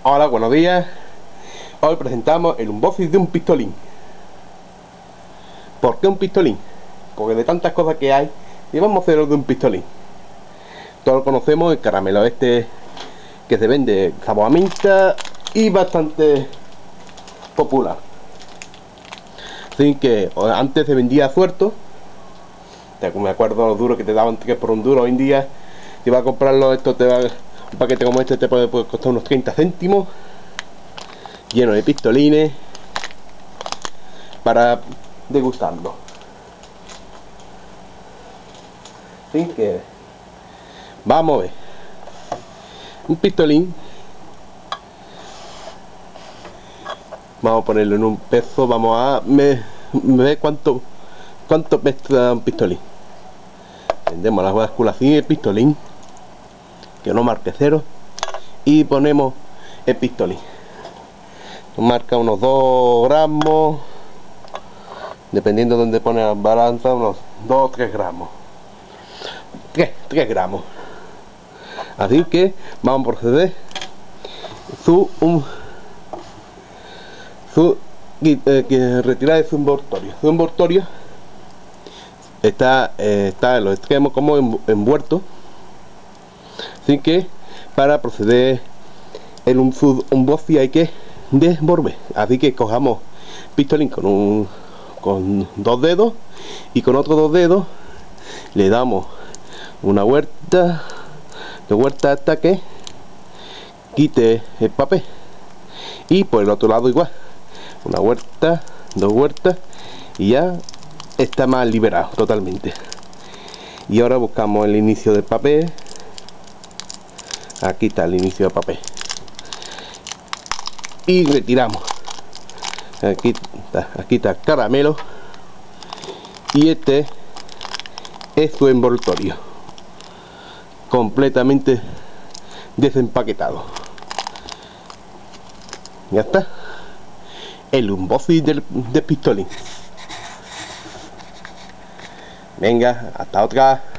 Hola, buenos días. Hoy presentamos el unboxing de un pistolín. ¿Por qué un pistolín? Porque de tantas cosas que hay, y vamos a hacerlo de un pistolín. Todos conocemos el caramelo este que se vende sabor a menta y bastante popular. Así que antes se vendía suelto. Me acuerdo los duros que te daban 3 por un duro. Hoy en día, si vas a comprarlo, esto te va, un paquete como este te puede costar unos 30 céntimos, lleno de pistolines para degustarlo. Así que vamos a ver un pistolín. Vamos a ponerlo en un peso. Vamos a ver cuánto pesa un pistolín. Prendemos la basculación y el pistolín, que no marque cero, y ponemos el pistolín. Nos marca unos 2 gramos, dependiendo de donde pone la balanza, unos 2 o 3 gramos. 3 gramos. Así que vamos a proceder retirar de su envoltorio. Su envoltorio está en los extremos como envuelto. Así que para proceder en un unboxing hay que desvolver. Así que cojamos pistolín con 2 dedos y con otros 2 dedos le damos una vuelta hasta que quite el papel, y por el otro lado igual, una vuelta, 2 vueltas, y ya está más liberado totalmente. Y ahora buscamos el inicio del papel. Aquí está el inicio del papel y retiramos. Aquí está el caramelo, y este es su envoltorio completamente desempaquetado. Ya está el unboxing del pistolín. Venga, hasta otra.